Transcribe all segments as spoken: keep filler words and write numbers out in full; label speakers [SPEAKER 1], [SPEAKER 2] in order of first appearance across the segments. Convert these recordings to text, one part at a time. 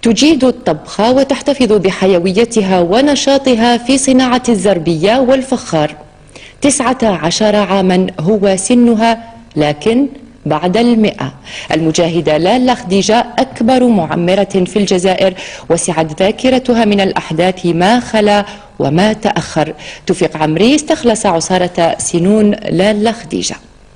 [SPEAKER 1] تجيد الطبخ وتحتفظ بحيويتها ونشاطها في صناعة الزربية والفخار. تسعة عشر عاما هو سنها، لكن بعد المئة. المجاهدة لالا خديجة أكبر معمرة في الجزائر، وسعت ذاكرتها من الأحداث ما خلا وما تأخر. توفيق عمري استخلص عصارة سنون لالا خديجة.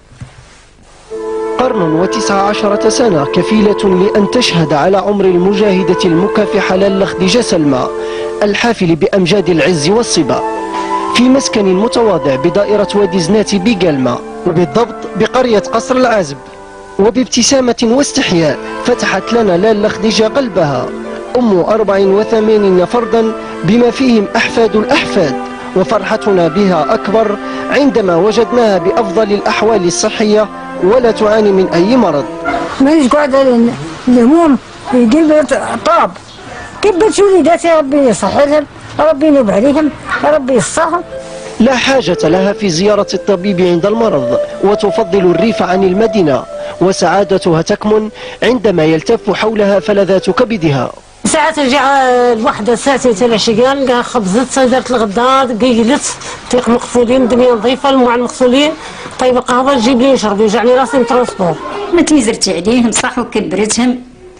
[SPEAKER 2] قرن وتسع عشرة سنة كفيلة لأن تشهد على عمر المجاهدة المكافحة لالا خديجة سلمى الحافل بأمجاد العز والصبا في مسكن متواضع بدائرة وادي زناتي بقلمة، وبالضبط بقرية قصر العزب. وبابتسامة واستحياء فتحت لنا لالا خديجة قلبها، أم أربع وثمانين فردا بما فيهم أحفاد الأحفاد، وفرحتنا بها أكبر عندما وجدناها بأفضل الأحوال الصحية ولا تعاني من أي مرض.
[SPEAKER 3] مانيش قاعدة الهموم يجيب طاب، كبت وليداتي ربي يصحيهم، ربي ينوب عليهم، ربي يصحهم.
[SPEAKER 2] لا حاجة لها في زيارة الطبيب عند المرض، وتفضل الريف عن المدينة، وسعادتها تكمن عندما يلتف حولها فلذات كبدها.
[SPEAKER 3] ساعات رجع الوحدة ساعتين ثلاث قال خبزت درت الغدار قيلت طيق مقفولين دنيا نظيفة الماء المغسولين طيب قهوة تجيب لي نشرب يوجعني راسي مترونسبور.
[SPEAKER 4] ما تيزرت عليهم صح وكبرتهم،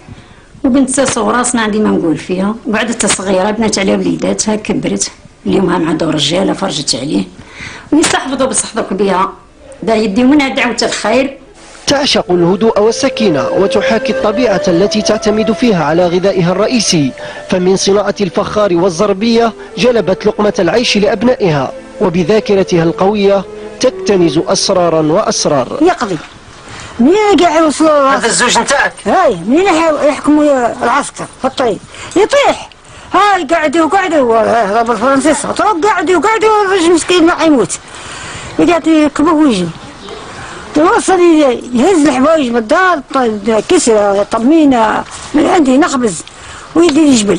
[SPEAKER 4] وبنت صغيرة صنع ديما نقول فيها، وقعدت صغيرة بنات على وليداتها كبرت اليوم مع دور رجاله فرجت عليه ويستحفظوا بصحبك بها دا يدي منها دعوة الخير.
[SPEAKER 2] تعشق الهدوء والسكينة وتحاكي الطبيعة التي تعتمد فيها على غذائها الرئيسي، فمن صناعة الفخار والزربية جلبت لقمة العيش لأبنائها، وبذاكرتها القوية تكتنز أسرارا وأسرار.
[SPEAKER 3] يقضي منين قاعد يوصلوا
[SPEAKER 2] هذا الزوج نتاعك؟
[SPEAKER 3] هاي منين يحكموا العسكر في الطريق يطيح، هاي قاعد وقاعد ضرب الفرنسيس قاعد وقاعد الرجل مسكين ما يموت يقعد يركبه ويجي يوصل يهز الحوايج من الدار كسرة طمينة من عندي نخبز ويدي الجبل.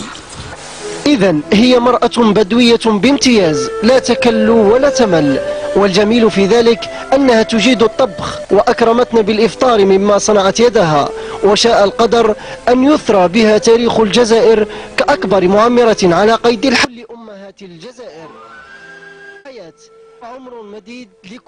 [SPEAKER 2] إذن هي مرأة بدوية بامتياز لا تكل ولا تمل، والجميل في ذلك أنها تجيد الطبخ، وأكرمتنا بالإفطار مما صنعت يدها، وشاء القدر أن يثرى بها تاريخ الجزائر كأكبر معمرة على قيد الحل أمهات الجزائر. حياة عمر مديد.